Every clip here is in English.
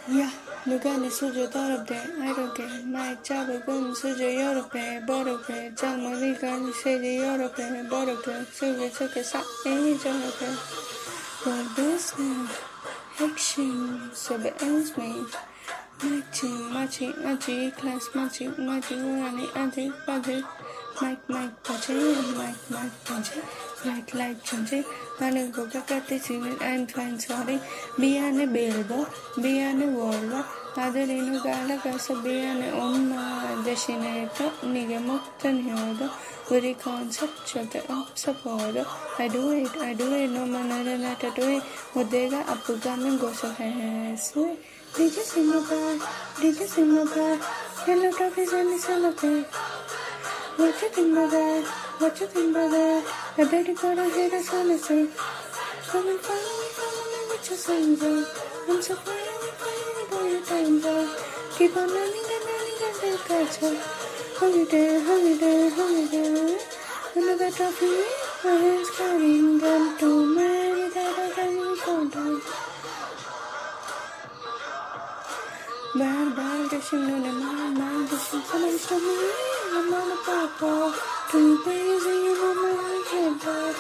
Yeah, 누가니 수저 더럽대 아이렇게 마이크 잡으면 수저 여러 배 버럭해 장머리가 세제 여러 배 버럭해 속에 쌓이니 저러 배 Well this now action so be ends me 마치 class 마치 원하니 아직 마이크 바지 like 전체 하는 거 같았으면 I'm fine sorry 미안해 빌보 미안해 월보 아들이는 갈아가서 미안해 엄마 대신에 또 네가 못한 효도 우리 컨셉 절대 없어 보여도 I do it 너만 알아나도 do it 무대가 아프다면 고소해 sweet Did you see my bag? Hello trophies and it's all okay What you think about that? I bet you gotta hear us honestly. Come and follow me with your songs on. I'm so fine for your times on. Keep on running and they'll catch up. Holiday. Another trophy, my hands carrying them. Too many that I can't count on. Bad, dishing on the mind, dishing somebody stop me. I'm on a pop. Too crazy, you know my head bad.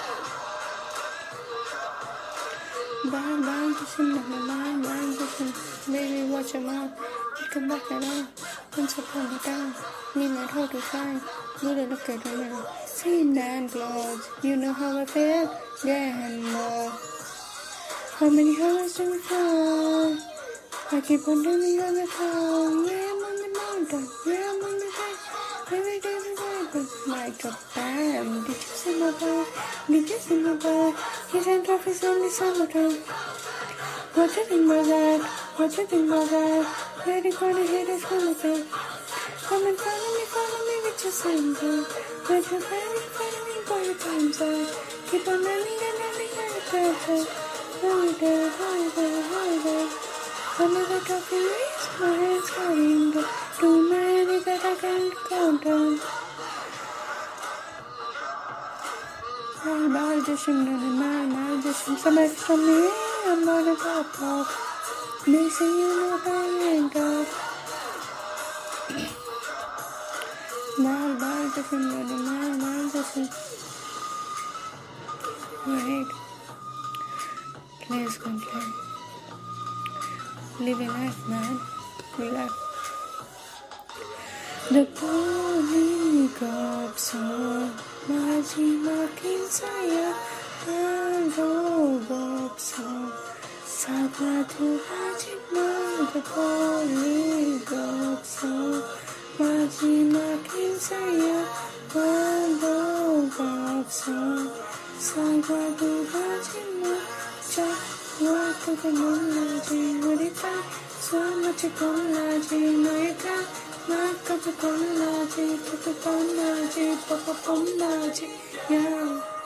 Bad, dishing on the mind, dishing. Baby, watch your mouth. You come back around. Once upon a time, me not how to find. You don't look at me now. Seen and clothes. You know how I feel. Yeah, and more. How many hours do we fly? I keep on dreaming on the cloud. Yeah, I'm on the mountain. Yeah, I'm on the high. Every day we ride, like a bam. Did you see my bag? His hand trophies only summertime. What you think about that? Ready for the haters from the back. Come and follow me with your sample. Let your fighting for your time's out. Keep on running and catch up. Holiday. Another trophy race, my hands carrying the too many that I can't count on. My dishing on my dishing. Somebody stop me, I'm on a pop. They say you know I ain't up. My dishing on my dishing. Wait. Please complain. Living life, man. Relax. The polycops on 마지막인 사야 한도없어 사과도 하지만 the polycops on 마지막인 사야 한도없어 사과도 하지만 어떻게 놀라지 우리 딸 수마치 골라지 너의 딸 나까지 골라지 뽀뽀 골라지 뽀뽀 골라지 yeah.